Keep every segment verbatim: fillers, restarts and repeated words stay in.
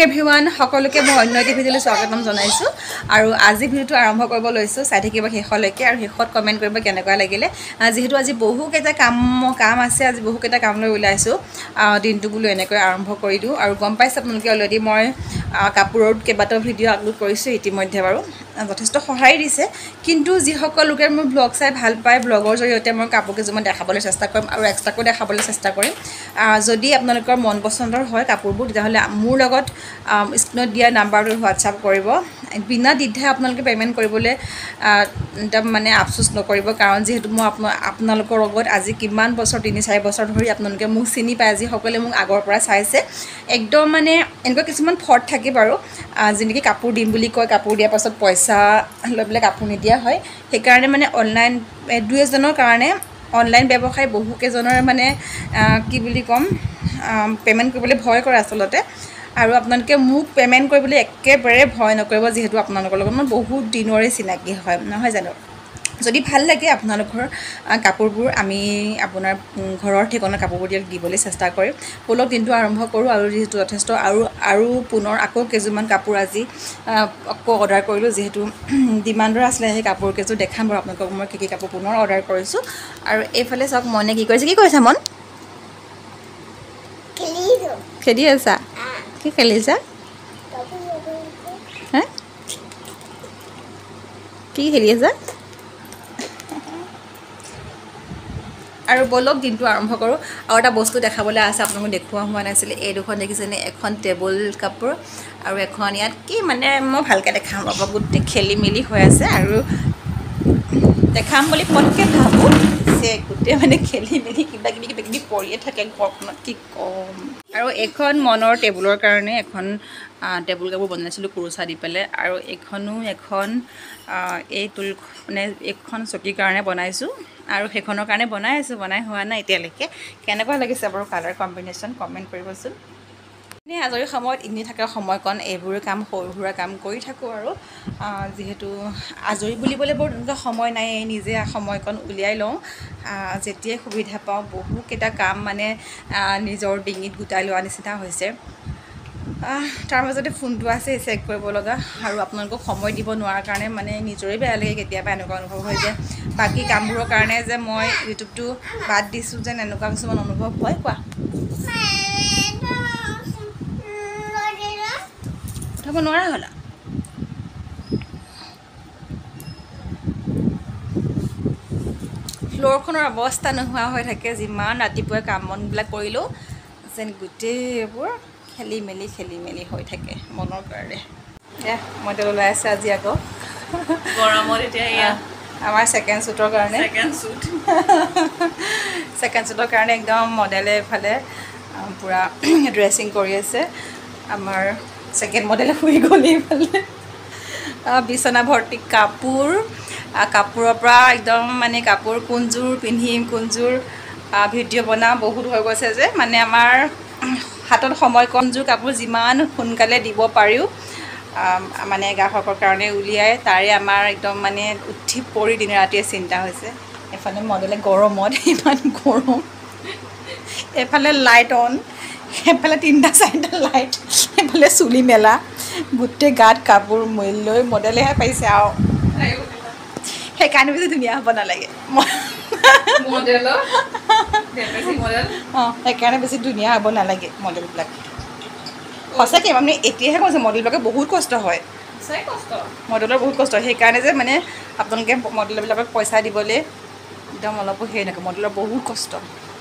everyone সকলোকে মই অন্য এটা ভিডিঅ'লৈ স্বাগতম জনাইছোঁ আৰু আজি ভিডিঅ'টো আৰম্ভ কৰিব লৈছোঁ চাই থাকিব শেষলৈকে আৰু শেষত কমেণ্ট কৰিব কেনেকুৱা লাগিলে যিহেতু আজি বহুকেইটা কাম কাম আছে আজি বহুকেইটা কাম লৈ ওলাইছোঁ দিনটো বোলো এনেকৈ আৰম্ভ কৰি দিওঁ আৰু গম পাইছে আপোনালোকে অলৰেডি মই কাপোৰৰ কেইবাটাও ভিডিঅ' আপলোড কৰিছোঁ ইতিমধ্যে বাৰু যথেষ্ট সহায় দিছে কিন্তু যিসকল লোকে মোৰ ব্লগ চাই ভাল পায় ব্লগৰ জৰিয়তে মই কাপোৰ কিছুমান দেখাবলৈ চেষ্টা কৰিম আৰু এক্সট্ৰাকৈ দেখাবলৈ চেষ্টা কৰিম যদি আপোনালোকৰ মন পচন্দৰ হয় কাপোৰবোৰ তেতিয়াহ'লে মোৰ লগত স্ক্ৰীনত দিয়া নাম্বাৰটোত হোৱাটছআপ কৰিব বিনা দ্বিধাই আপোনালোকে পে'মেণ্ট কৰিবলৈ একদম মানে আফচোচ নকৰিব কাৰণ যিহেতু মই আপোনালোকৰ লগত আজি কিমান বছৰ তিনি চাৰি বছৰ ধৰি আপোনালোকে মোক চিনি পায় যিসকলে মোক আগৰ পৰা চাইছে একদম মানে এনেকুৱা কিছুমান ফৰ্ট থাকে বাৰু যেনেকৈ কাপোৰ দিম বুলি কয় কাপোৰ দিয়াৰ পাছত পইচা লৈ পেলাই কাপোৰ নিদিয়া হয় সেইকাৰণে মানে অনলাইন দুই এজনৰ কাৰণে অনলাইন ব্যৱসায় বহুকেইজনৰ মানে কি বুলি ক'ম পে'মেণ্ট কৰিবলৈ ভয় কৰে আচলতে আৰু আপোনালোকে মোক পে'মেণ্ট কৰিবলৈ একেবাৰে ভয় নকৰিব যিহেতু আপোনালোকৰ লগত মই বহুত দিনৰে চিনাকি হয় নহয় জানো যদি ভাল লাগে আপোনালোকৰ কাপোৰবোৰ আমি আপোনাৰ ঘৰৰ ঠিকনা কাপোৰবোৰ দিবলৈ চেষ্টা কৰিম ব'লক দিনটো আৰম্ভ কৰোঁ আৰু যিহেতু যথেষ্ট আৰু আৰু পুনৰ আকৌ কেইযোৰমান কাপোৰ আজি আকৌ অৰ্ডাৰ কৰিলোঁ যিহেতু ডিমাণ্ডৰ আছিলে সেই কাপোৰ কেইযোৰ দেখাম বাৰু আপোনালোকক মই কি কি কাপোৰ পুনৰ অৰ্ডাৰ কৰিছোঁ আৰু এইফালে চাওক মনে কি কৰিছে কি কৰিছা মন খেলি আছা কি খেলিছা হে কি খেলি আছা আৰু বলক দিনটো আৰম্ভ কৰোঁ আৰু এটা বস্তু দেখাবলৈ আছে আপোনালোকক দেখুওৱা হোৱা নাছিলে এই দুখন দেখিছেনে এখন টেবুল কাপোৰ আৰু এখন ইয়াত কি মানে মই ভালকৈ দেখাম ৰ'ব গোটেই খেলি মেলি হৈ আছে আৰু দেখাম বুলি পটকৈ ভাবোঁ যে গোটেই মানে খেলি মেলি কিবা কিবি কিবা কিবি পৰিয়ে থাকে ঘৰখনত কি ক'ম আৰু এখন মনৰ টেবুলৰ কাৰণে এখন টেবুল কাপোৰ বনাইছিলোঁ কুৰুচা দি পেলাই আৰু এইখনো এখন এই তুল মানে এইখন চকীৰ কাৰণে বনাইছোঁ আৰু সেইখনৰ কাৰণে বনাই আছোঁ বনাই হোৱা নাই এতিয়ালৈকে কেনেকুৱা লাগিছে বাৰু কালাৰ কম্বিনেশ্যন কমেণ্ট কৰিবচোন এনেই আজৰি সময়ত এনেই থকা সময়কণ এইবোৰ কাম সৰু সুৰা কাম কৰি থাকোঁ আৰু যিহেতু আজৰি বুলিবলৈ বৰ তেনেকুৱা সময় নাই নিজে সময়কণ উলিয়াই লওঁ যেতিয়াই সুবিধা পাওঁ বহুকেইটা কাম মানে নিজৰ ডিঙিত গোটাই লোৱা নিচিনা হৈছে তাৰ মাজতে ফোনটো আছে চেক কৰিব লগা আৰু আপোনালোকক সময় দিব নোৱাৰাৰ কাৰণে মানে নিজৰে বেয়া লাগে কেতিয়াবা এনেকুৱা অনুভৱ হয় যে বাকী কামবোৰৰ কাৰণে যে মই ইউটিউবটো বাদ দিছোঁ যেন এনেকুৱা কিছুমান অনুভৱ হয় কোৱা উঠাব নোৱাৰা হ'লা ফ্ল'ৰখনৰ অৱস্থা নোহোৱা হৈ থাকে যিমান ৰাতিপুৱাই কাম বনবিলাক কৰিলেও যেন গোটেইবোৰ খেলি মেলি খেলি মেলি হৈ থাকে মনৰ কাৰণে এয়া মই তেল ওলাই আছে আজি আকৌ গৰমত এতিয়া এয়া আমাৰ ছেকেণ্ড শ্বুটৰ কাৰণে ছেকেণ্ড শ্বুট ছেকেণ্ড শ্বুটৰ কাৰণে একদম মডেলে এইফালে পূৰা ড্ৰেছিং কৰি আছে আমাৰ ছেকেণ্ড মডেলে শুই গ'ল এইফালে বিচনা ভৰ্তি কাপোৰ কাপোৰৰ পৰা একদম মানে কাপোৰ কোনযোৰ পিন্ধিম কোনযোৰ ভিডিঅ' বনাম বহুত হৈ গৈছে যে মানে আমাৰ হাতত সময় কমযোৰ কাপোৰ যিমান সোনকালে দিব পাৰোঁ মানে গ্ৰাহকৰ কাৰণে উলিয়াই তাৰে আমাৰ একদম মানে উঠি পৰি দিনে ৰাতিয়ে চিন্তা হৈছে এফালে মডেলে গৰমত ইমান গৰম এফালে লাইট অন সেইফালে তিনিটা চাৰিটা লাইট সেইফালে চুলি মেলা গোটেই গাত কাপোৰ মেলি লৈ মডেলেহে পাইছে আৰু সেইকাৰণে বেছি ধুনীয়া হ'ব নালাগে মডেল অঁ সেইকাৰণে বেছি ধুনীয়া হ'ব নালাগে মডেলবিলাক সঁচাকৈ মানে এতিয়াহে কৈছে মডেলবিলাকে বহুত কষ্ট হয় মডেলৰ বহুত কষ্ট হয় সেইকাৰণে যে মানে আপোনালোকে মডেলবিলাকক পইচা দিবলৈ একদম অলপো হেৰি নকৰে মডেলৰ বহুত কষ্ট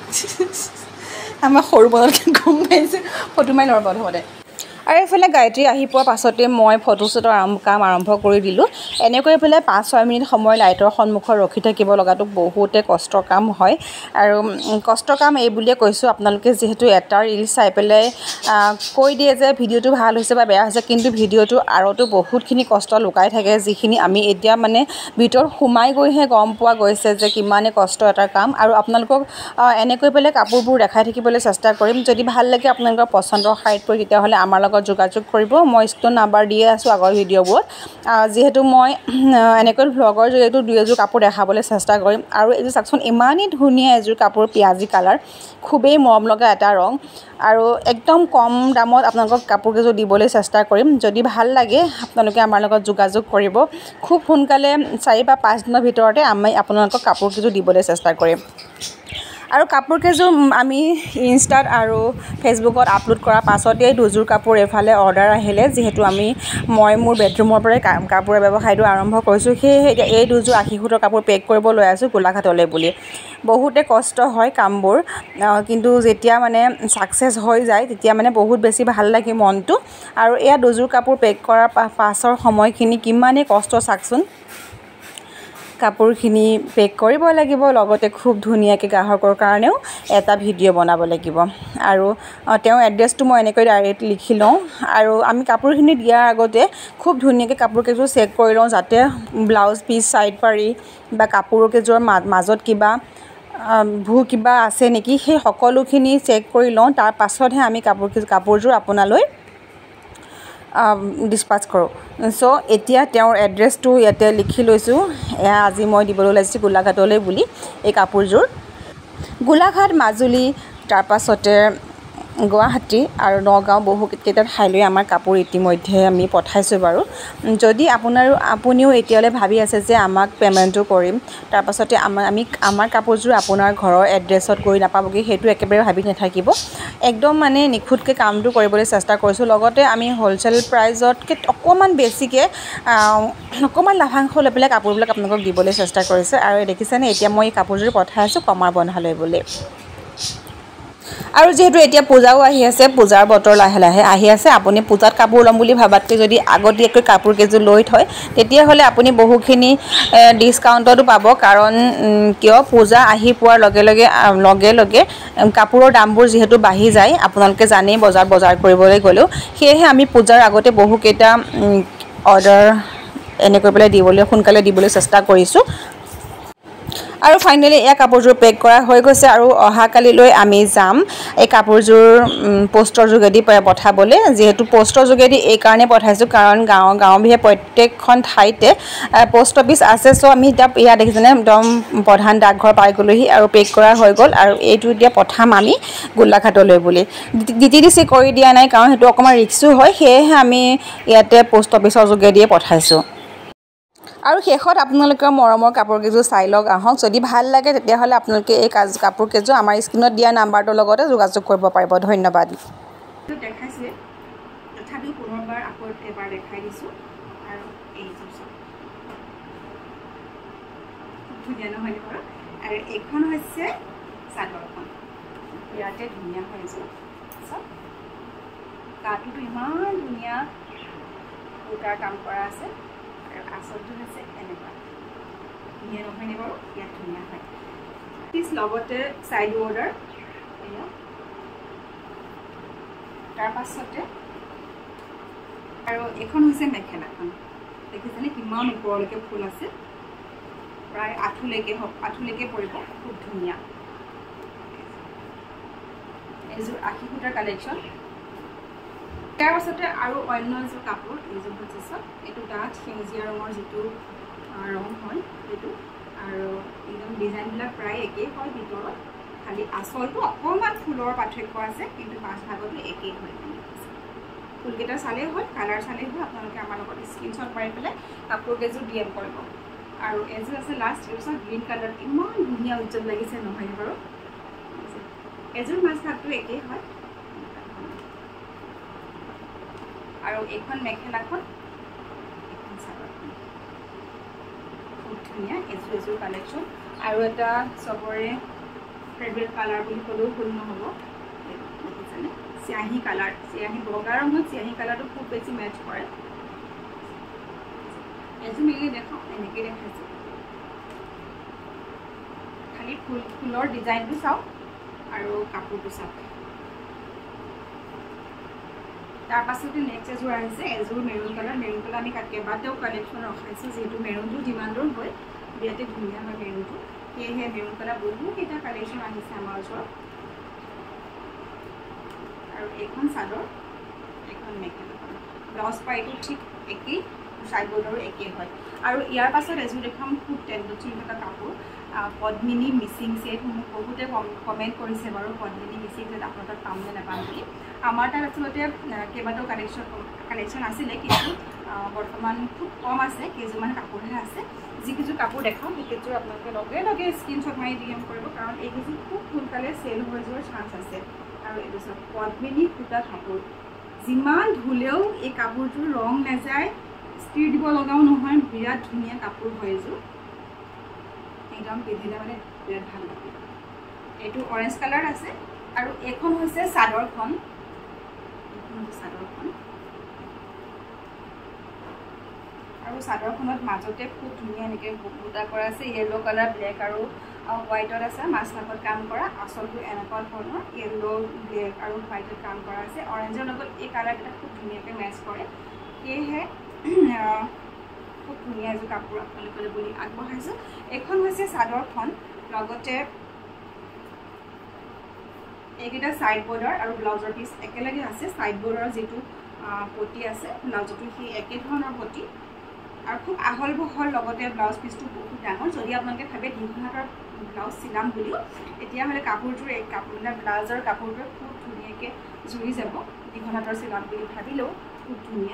আমাৰ সৰু মডেলকৈ গম পাইছে ফটো মাৰি ল'ব প্ৰথমতে আৰু এইফালে গায়ত্ৰী আহি পোৱাৰ পাছতে মই ফটোশ্বুটৰ কাম আৰম্ভ কৰি দিলোঁ এনেকৈ পেলাই পাঁচ ছয় মিনিট সময় লাইটৰ সন্মুখত ৰখি থাকিব লগাটো বহুতে কষ্টৰ কাম হয় আৰু কষ্টৰ কাম এই বুলিয়ে কৈছোঁ আপোনালোকে যিহেতু এটা ৰিল চাই পেলাই কৈ দিয়ে যে ভিডিঅ'টো ভাল হৈছে বা বেয়া হৈছে কিন্তু ভিডিঅ'টোৰ আঁৰতো বহুতখিনি কষ্ট লুকাই থাকে যিখিনি আমি এতিয়া মানে ভিতৰত সোমাই গৈহে গম পোৱা গৈছে যে কিমানে কষ্ট এটা কাম আৰু আপোনালোকক এনেকৈ পেলাই কাপোৰবোৰ দেখাই থাকিবলৈ চেষ্টা কৰিম যদি ভাল লাগে আপোনালোকৰ পচন্দৰ শাৰীত পৰি তেতিয়াহ'লে আমাৰ লগত লগত যোগাযোগ কৰিব মই স্ক্ৰীন নাম্বাৰ দিয়ে আছোঁ আগৰ ভিডিঅ'বোৰত যিহেতু মই এনেকৈ ভ্লগৰ জৰিয়তে দুই এযোৰ কাপোৰ দেখাবলৈ চেষ্টা কৰিম আৰু এইযোৰ চাওকচোন ইমানেই ধুনীয়া এযোৰ কাপোৰ পিঁয়াজী কালাৰ খুবেই মৰম লগা এটা ৰং আৰু একদম কম দামত আপোনালোকক কাপোৰ কেইযোৰ দিবলৈ চেষ্টা কৰিম যদি ভাল লাগে আপোনালোকে আমাৰ লগত যোগাযোগ কৰিব খুব সোনকালে চাৰি বা পাঁচ দিনৰ ভিতৰতে আমি আপোনালোকক কাপোৰ কেইযোৰ দিবলৈ চেষ্টা কৰিম আৰু কাপোৰ কেইযোৰ আমি ইনষ্টাত আৰু ফেচবুকত আপলোড কৰাৰ পাছতেই দুযোৰ কাপোৰ এফালে অৰ্ডাৰ আহিলে যিহেতু আমি মই মোৰ বেডৰুমৰ পৰাই কাপোৰৰ ব্যৱসায়টো আৰম্ভ কৰিছোঁ সেয়েহে এতিয়া এই দুযোৰ আশী ফুটৰ কাপোৰ পেক কৰিব লৈ আছোঁ গোলাঘাটলৈ বুলি বহুতে কষ্ট হয় কামবোৰ কিন্তু যেতিয়া মানে ছাকচেছ হৈ যায় তেতিয়া মানে বহুত বেছি ভাল লাগে মনটো আৰু এয়া দুযোৰ কাপোৰ পেক কৰাৰ পাছৰ সময়খিনি কিমানেই কষ্ট চাকচোন কাপোৰখিনি পেক কৰিব লাগিব লগতে খুব ধুনীয়াকৈ গ্ৰাহকৰ কাৰণেও এটা ভিডিঅ' বনাব লাগিব আৰু তেওঁৰ এড্ৰেছটো মই এনেকৈ ডাইৰেক্ট লিখি লওঁ আৰু আমি কাপোৰখিনি দিয়াৰ আগতে খুব ধুনীয়াকৈ কাপোৰ কেইযোৰ চেক কৰি লওঁ যাতে ব্লাউজ পিচ ছাইড পাৰি বা কাপোৰ কেইযোৰৰ মাজত কিবা ভু কিবা আছে নেকি সেই সকলোখিনি চেক কৰি লওঁ তাৰ পাছতহে আমি কাপোৰ কাপোৰযোৰ আপোনালৈ ডিছপাচ কৰোঁ চ' এতিয়া তেওঁৰ এড্ৰেছটো ইয়াতে লিখি লৈছোঁ এয়া আজি মই দিবলৈ ওলাইছোঁ গোলাঘাটলৈ বুলি এই কাপোৰযোৰ গোলাঘাট মাজুলী তাৰপাছতে গুৱাহাটী আৰু নগাঁও বহুকেইটা ঠাইলৈ আমাৰ কাপোৰ ইতিমধ্যে আমি পঠাইছোঁ বাৰু যদি আপোনাৰো আপুনিও এতিয়ালৈ ভাবি আছে যে আমাক পে'মেণ্টটো কৰিম তাৰপাছতে আমাৰ আমি আমাৰ কাপোৰযোৰ আপোনাৰ ঘৰৰ এড্ৰেছত গৈ নাপাবগৈ সেইটো একেবাৰে ভাবি নাথাকিব একদম মানে নিখুঁতকৈ কামটো কৰিবলৈ চেষ্টা কৰিছোঁ লগতে আমি হ'লচেল প্ৰাইজতকৈ অকণমান বেছিকৈ অকণমান লাভাংশ লৈ পেলাই কাপোৰবিলাক আপোনালোকক দিবলৈ চেষ্টা কৰিছোঁ আৰু দেখিছেনে এতিয়া মই এই কাপোৰযোৰ পঠাই আছোঁ কমাৰ বন্ধালৈ বুলি আৰু যেহেতু এতিয়া পূজাও আহি আছে পূজাৰ বতৰ লাহে লাহে আহি আছে আপুনি পূজাত কাপোৰ ল'ম বুলি ভাবাতকৈ যদি আগতীয়াকৈ কাপোৰ কেইযোৰ লৈ থয় তেতিয়াহ'লে আপুনি বহুখিনি ডিছকাউণ্টতো পাব কাৰণ কিয় পূজা আহি পোৱাৰ লগে লগে লগে লগে কাপোৰৰ দামবোৰ যিহেতু বাঢ়ি যায় আপোনালোকে জানেই বজাৰ বজাৰ কৰিবলৈ গ'লেও সেয়েহে আমি পূজাৰ আগতে বহুকেইটা অৰ্ডাৰ এনেকৈ পেলাই দিবলৈ সোনকালে দিবলৈ চেষ্টা কৰিছোঁ আৰু ফাইনেলি এই কাপোৰযোৰ পেক কৰা হৈ গৈছে আৰু অহাকালিলৈ আমি যাম এই কাপোৰযোৰ পোষ্টৰ যোগেদি পঠাবলৈ যিহেতু পোষ্টৰ যোগেদি এইকাৰণে পঠাইছোঁ কাৰণ গাঁৱৰ গাঁৱবিহে প্ৰত্যেকখন ঠাইতে পোষ্ট অফিচ আছে চ' আমি এতিয়া ইয়াত দেখিছেনে একদম প্ৰধান ডাকঘৰ পাই গ'লোহি আৰু পেক কৰা হৈ গ'ল আৰু এইটো এতিয়া পঠাম আমি গোলাঘাটলৈ বুলি ডি টি ডি চি কৰি দিয়া নাই কাৰণ সেইটো অকণমান ৰিক্সো হয় সেয়েহে আমি ইয়াতে পোষ্ট অফিচৰ যোগেদিয়ে পঠাইছোঁ আৰু শেষত আপোনালোকৰ মৰমৰ কাপোৰ কেইযোৰ চাই লওক আহক যদি ভাল লাগে তেতিয়াহ'লে আপোনালোকে এই কাপোৰ কেইযোৰ আমাৰ স্ক্ৰীণত দিয়া নাম্বাৰটোৰ লগতে যোগাযোগ কৰিব পাৰিব ধন্যবাদ দেখাইছোৱে তথাপিও পুনৰবাৰ আকৌ এবাৰ দেখাই দিছোঁ আৰু এইযোৰ ধুনীয়া নহয় বাৰু আৰু এইখন হৈছে চাদৰখন ইয়াতে ধুনীয়া হৈ আছে চব কাটোতো ইমান ধুনীয়া সূতাৰ কাম কৰা আছে আৰু আচলটো হৈছে এনেকুৱা ধুনীয়া নহয়নে বাৰু ইয়াত ধুনীয়া হয় পিছ লগতে চাইড বৰ্ডাৰ এয়া তাৰ পাছতে আৰু এখন হৈছে মেখেলাখন দেখিছেনে কিমান ওপৰলৈকে ফুল আছে প্ৰায় আঁঠুলৈকে হওক আঁঠুলৈকে পৰিব খুব ধুনীয়া এইযোৰ আশী ফুটাৰ কালেকশ্যন তাৰ পাছতে আৰু অন্য এযোৰ কাপোৰ এইযোৰ হৈছে চব এইটো ডাঠ সেউজীয়া ৰঙৰ যিটো ৰং হয় সেইটো আৰু একদম ডিজাইনবিলাক প্ৰায় একেই হয় ভিতৰত খালি আচলটো অকণমান ফুলৰ পাৰ্থক্য আছে কিন্তু মাজভাগতো একেই হয় ফুলকেইটা চালেই হয় কালাৰ চালেই হয় আপোনালোকে আমাৰ লগত স্ক্ৰীনশ্বট মাৰি পেলাই কাপোৰ কেইযোৰ ডি এম কৰিব আৰু এযোৰ আছে লাষ্ট এযোৰ গ্ৰীণ কালাৰ ইমান ধুনীয়া উজ্জ্বল লাগিছে নহয় বাৰু এযোৰ মাজভাগটো একেই হয় আৰু এইখন মেখেলাখন এইখন চাদৰখন খুব ধুনীয়া এযোৰ এযোৰ কালেকশ্যন আৰু এটা চবৰে ফেভৰেট কালাৰ বুলি ক'লেও ভুল নহ'ব দেখিছেনে চিয়াহী কালাৰ চিয়াহী বগা ৰঙত চিয়াহী কালাৰটো খুব বেছি মেচ কৰে এযোৰ মিলি দেখাওঁ এনেকৈ দেখাইছোঁ খালি ফুল ফুলৰ ডিজাইনটো চাওক আৰু কাপোৰটো চাওক তাৰ পাছতে নেক্সট এযোৰ আহিছে এযোৰ মেৰুন কালাৰ মেৰুন কালাৰ আমি কেইবাটাও কালেকশ্যন ৰখাইছোঁ যিহেতু মেৰুনটো ডিমাণ্ডৰ হয় বিৰাটেই ধুনীয়া হয় মেৰুনটো সেয়েহে মেৰুন কালাৰ বহুকেইটা কালেকশ্যন আহিছে আমাৰ ওচৰত আৰু এইখন চাদৰ এইখন এখন মেখেলাখন ব্লাউজ পাইটো ঠিক একেই সাইড বৰ্ডাৰো একেই হয় আৰু ইয়াৰ পাছত এযোৰ দেখাম খুব টেণ্ডেঞ্চি থকা কাপোৰ পদ্মিনী মিচিং ছেট মোক বহুতে কমেণ্ট কৰিছে বাৰু পদ্মিনী মিচিং ছেট আপোনাৰ তাত পাম নে নাপাম বুলি আমাৰ তাত আচলতে কেইবাটাও কালেকশ্যন কালেকশ্যন আছিলে কিন্তু বৰ্তমান খুব কম আছে কেইযোৰমান কাপোৰহে আছে যিকেইযোৰ কাপোৰ দেখাওঁ সেইকেইযোৰ আপোনালোকে লগে লগে স্ক্ৰীনশ্বট মাৰি ডি এম কৰিব কাৰণ এইকেইযোৰ খুব সোনকালে চেল হৈ যোৱাৰ চান্স আছে আৰু এইটো চাওক পদ্মিনী সূতা কাপোৰ যিমান ধুলেও এই কাপোৰটোৰ ৰং নাযায় স্ত্ৰী দিব লগাও নহয় বিৰাট ধুনীয়া কাপোৰ হয় এইযোৰ একদম পিন্ধিলে মানে বিৰাট ভাল লাগে এইটো অৰেঞ্জ কালাৰ আছে আৰু এইখন হৈছে চাদৰখন এইখন হৈছে চাদৰখন আৰু চাদৰখনত মাজতে খুব ধুনীয়া এনেকৈ বুটা কৰা আছে য়েল্লো কালাৰ ব্লেক আৰু হোৱাইটত আছে মাছ লাখত কাম কৰা আচলটো এনেকুৱা ধৰণৰ য়েল্লো ব্লেক আৰু হোৱাইটত কাম কৰা আছে অৰেঞ্জৰ লগত এই কালাৰকেইটা খুব ধুনীয়াকৈ মেচ কৰে সেয়েহে খুব ধুনীয়া এযোৰ কাপোৰ আপোনালোকলৈ বুলি আগবঢ়াইছোঁ এইখন হৈছে চাদৰখন লগতে এইকেইটা ছাইড বৰ্ডাৰ আৰু ব্লাউজৰ পিচ একেলগে আছে ছাইড বৰ্ডাৰৰ যিটো পটি আছে ব্লাউজটো সেই একে ধৰণৰ পটি আৰু খুব আহল বহল লগতে ব্লাউজ পিচটো বহুত ডাঙৰ যদি আপোনালোকে ভাবে দীঘল হাতৰ ব্লাউজ চিলাম বুলিও তেতিয়াহ'লে কাপোৰটোৰ এই কাপোৰ মানে ব্লাউজৰ কাপোৰটোৱে খুব ধুনীয়াকৈ জুৰি যাব দীঘল হাতৰ চিলাম বুলি ভাবিলেও খুব ধুনীয়া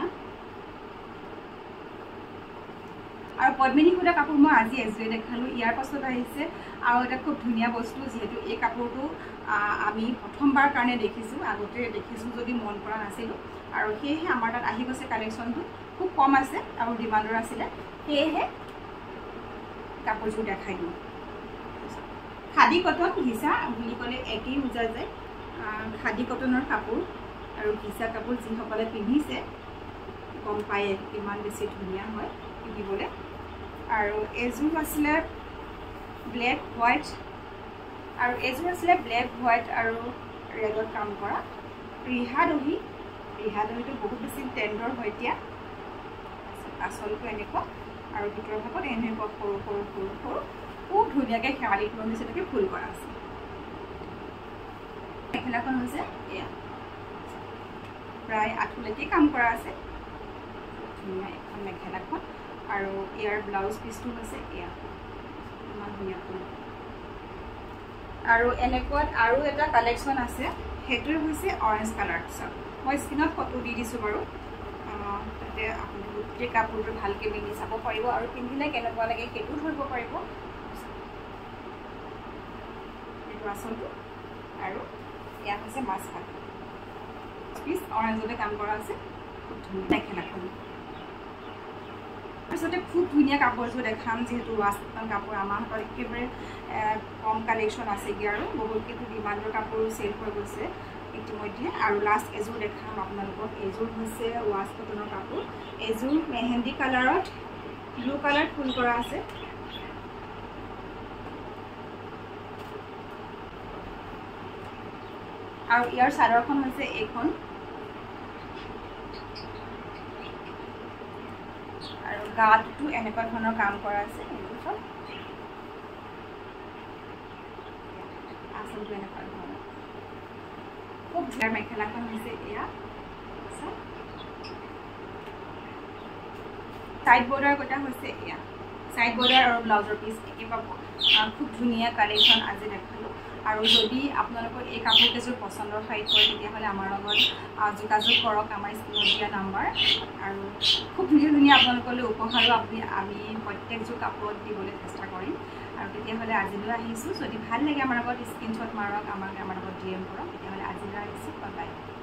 আৰু পদ্মিনী সূতা কাপোৰ মই আজি এযোৰে দেখালোঁ ইয়াৰ পাছত আহিছে আৰু এটা খুব ধুনীয়া বস্তু যিহেতু এই কাপোৰটো আমি প্ৰথমবাৰ কাৰণে দেখিছোঁ আগতে দেখিছোঁ যদি মন কৰা নাছিলোঁ আৰু সেয়েহে আমাৰ তাত আহি গৈছে কালেকশ্যনটো খুব কম আছে আৰু ডিমাণ্ডৰ আছিলে সেয়েহে কাপোৰযোৰ দেখাই দিওঁ খাদী কটন ঘিচা বুলি ক'লে একেই বুজা যায় খাদী কটনৰ কাপোৰ আৰু ঘিচা কাপোৰ যিসকলে পিন্ধিছে গম পায়ে কিমান বেছি ধুনীয়া হয় পিন্ধিবলৈ আৰু এযোৰ আছিলে ব্লেক হোৱাইট আৰু এযোৰ আছিলে ব্লেক হোৱাইট আৰু ৰেডত কাম কৰা ৰিহা দহি ৰিহা দহিটো বহুত বেছি ট্ৰেণ্ডৰ হয় এতিয়া আচলটো এনেকুৱা আৰু ভিতৰৰ ভাগত এনেকুৱা সৰু সৰু সৰু সৰু খুব ধুনীয়াকৈ শেৱালি ফুলৰ নিচিনাকৈ ফুল কৰা আছে মেখেলাখন হৈছে এয়া প্ৰায় আঁঠুলৈকে কাম কৰা আছে ধুনীয়া এখন মেখেলাখন আৰু ইয়াৰ ব্লাউজ পিচটো হৈছে এয়া ইমান ধুনীয়া ফুল আৰু এনেকুৱাত আৰু এটা কালেকশ্যন আছে সেইটোৱে হৈছে অৰেঞ্জ কালাৰ চাওক মই স্ক্ৰীণত ফটো দি দিছোঁ বাৰু তাতে আপুনি গোটেই কাপোৰটো ভালকৈ পিন্ধি চাব পাৰিব আৰু পিন্ধিলে কেনেকুৱা লাগে সেইটোও ধৰিব পাৰিব এইটো আচলটো আৰু ইয়াত হৈছে মাছ ভাত পিচ অৰেঞ্জতে কাম কৰা আছে খুব ধুনীয়া মেখেলাখন তাৰপিছতে খুব ধুনীয়া কাপোৰযোৰ দেখাম যিহেতু ৱাছ কটন কাপোৰ আমাৰ হাতত একেবাৰে কম কালেকশ্যন আছেগৈ আৰু বহুত কিন্তু ডিমাণ্ডৰ কাপোৰ চেল হৈ গৈছে ইতিমধ্যে আৰু লাষ্ট এযোৰ দেখাম আপোনালোকক এইযোৰ হৈছে ৱাছ কটনৰ কাপোৰ এইযোৰ মেহেন্দি কালাৰত ব্লু কালাৰ ফুল কৰা আছে আৰু ইয়াৰ চাদৰখন হৈছে এইখন আৰু গাটো এনেকুৱা ধৰণৰ কাম কৰা আছে এইবোৰ চব আচলটো এনেকুৱা ধৰণৰ খুব ধুনীয়া মেখেলাখন হৈছে এয়া সাইড বৰ্ডাৰ কটা হৈছে এয়া সাইড বৰ্ডাৰ আৰু ব্লাউজৰ পিচ একে পাব খুব ধুনীয়া কালেকশ্যন আজি দেখালোঁ আৰু যদি আপোনালোকৰ এই কাপোৰকেইযোৰ পচন্দৰ ঠাইত হয় তেতিয়াহ'লে আমাৰ লগত যোগাযোগ কৰক আমাৰ স্ক্ৰীণত দিয়া নাম্বাৰ আৰু খুব ধুনীয়া ধুনীয়া আপোনালোকলৈ উপহাৰো আপুনি আমি প্ৰত্যেকযোৰ কাপোৰত দিবলৈ চেষ্টা কৰিম আৰু তেতিয়াহ'লে আজিলৈ আহিছোঁ যদি ভাল লাগে আমাৰ লগত স্ক্ৰীণশ্বট মাৰক আমাক আমাৰ লগত ডি এম কৰক তেতিয়াহ'লে আজিলৈ আহিছোঁ বাই বাই